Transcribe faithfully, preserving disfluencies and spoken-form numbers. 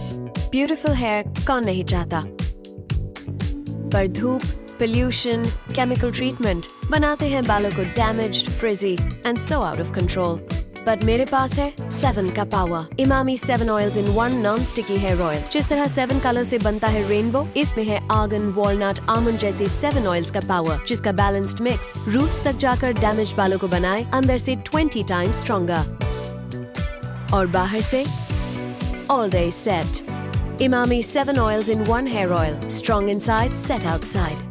Beautiful hair कौन नहीं चाहता, पर धूप, पोल्यूशन, केमिकल ट्रीटमेंट बनाते हैं बालों को damaged, frizzy and so out of control. But मेरे पास है सेवन का power. Emami seven oils in one non sticky hair oil. जिस तरह सेवन कलर से बनता है रेनबो, इसमें है आर्गन, वॉलनट, आमंड जैसी सेवन ऑयल्स का पावर, जिसका बैलेंस्ड मिक्स रूट्स तक जाकर डैमेज बालों को बनाए अंदर से ट्वेंटी टाइम्स स्ट्रॉन्गर और बाहर से all day set. Emami seven oils in one hair oil, strong inside, set outside.